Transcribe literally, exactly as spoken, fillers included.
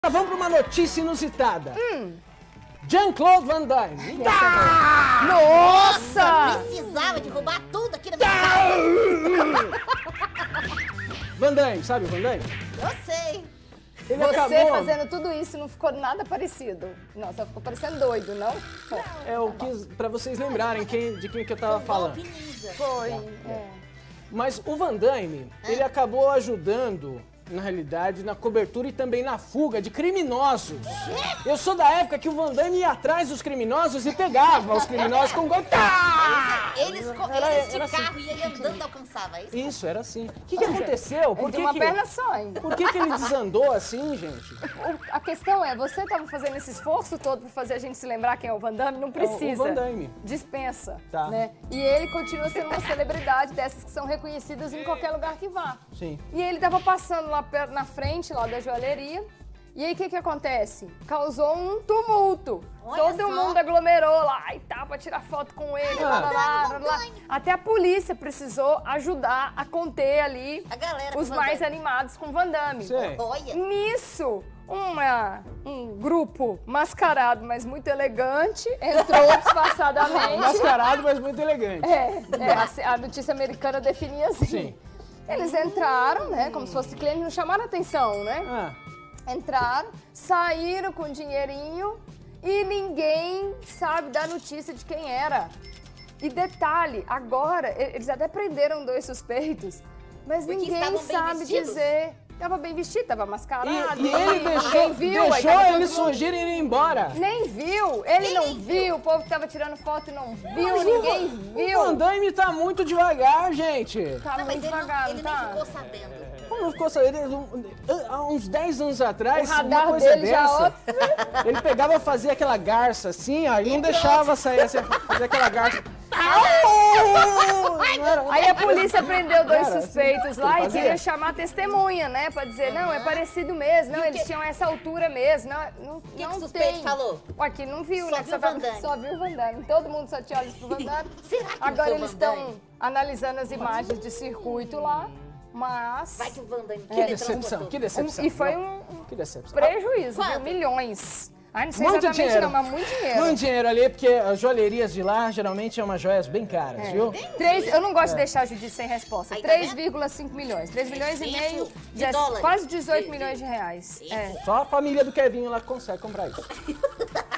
Vamos para uma notícia inusitada. Hum. Jean-Claude Van Damme. Ah! Nossa! Precisava derrubar tudo aqui na minha casa. Van Damme, sabe o Van Damme? Eu sei. Ele Você acabou... fazendo tudo isso não ficou nada parecido. Não, só ficou parecendo doido, não? É o que para vocês lembrarem quem, de quem que eu tava falando. Golpe ninja. Foi, é. Mas o Van Damme, ele acabou ajudando, na realidade, na cobertura e também na fuga de criminosos. Eu sou da época que o Van Damme ia atrás dos criminosos e pegava os criminosos com gol. Eles, co- Era- eles de era assim. carro e ele andando alcançava, é isso? Isso, era assim. O que, que aconteceu? Por Ele que, tem uma que, perna só ainda. por que, que ele desandou assim, gente? O- A questão é, você estava fazendo esse esforço todo para fazer a gente se lembrar quem é o Van Damme? Não precisa. o Van Damme. Dispensa. Tá. Né? E ele continua sendo uma celebridade dessas que são reconhecidas em qualquer lugar que vá. Sim. E ele estava passando lá per- na frente lá da joalheria. E aí o que que acontece? Causou um tumulto. Olha Todo só. mundo aglomerou lá e tal pra tirar foto com ele. Ah. Lá, lá, lá, lá, lá. Até a polícia precisou ajudar a conter ali A galera os do Van mais Damme. animados com Van Damme. Sei. Olha. Nisso, uma, um grupo mascarado, mas muito elegante, entrou disfarçadamente. Mascarado, mas muito elegante. É, é, a, a notícia americana definia assim. Sim. Eles entraram, né, como se fosse cliente, não chamaram atenção, né? Ah, Entraram, saíram com dinheirinho e ninguém sabe da notícia de quem era. E detalhe, agora, e- eles até prenderam dois suspeitos, mas Porque ninguém estavam bem sabe vestidos? dizer. Tava bem vestido, tava mascarado. e, e ele ninguém deixou, viu, aí deixou tava todo eles mundo- fugirem e ir embora. Nem viu, ele Nem não viu. viu, o povo que tava tirando foto não viu, Mas ninguém o, O viu. Van Damme tá muito devagar, gente. Tá Não, mas muito ele, não, devagar, ele tá? nem ficou sabendo. Como não ficou sabendo? Ele- um- Há uns dez anos atrás, O radar uma coisa dele já dessa, ele pegava, fazia aquela garça assim, ó, e não deixava sair, assim, fazer aquela garça. Não era- Aí a polícia prendeu dois Era, suspeitos assim, lá e fazia. queria chamar testemunha, né? Pra dizer, não, é parecido mesmo, não, E o eles que- tinham essa altura mesmo, não, não, O que, que não o suspeito tem. falou? Ué, que não viu, Só né? que viu o tava- Van Damme. Só viu o Van Damme. Todo mundo só tinha olhos pro Van Damme. Será que não Agora foi o eles Van Damme? estão analisando as imagens de circuito lá, mas... Vai que o Van Damme Que teletransportou. decepção, que decepção. Um- e foi um, um Que decepção. prejuízo, viu? Quanto? Milhões. Ai, não sei Muito exatamente dinheiro. não, mas muito dinheiro. Muito dinheiro ali, porque as joalherias de lá geralmente são umas joias bem caras, É. viu? Três, eu não gosto de deixar a Judite sem resposta. Aí, tá três vendo? vírgula cinco milhões. três milhões e meio, de de- dólares. quase dezoito De- milhões de reais. Isso. É. Só a família do Kevinho lá consegue comprar isso.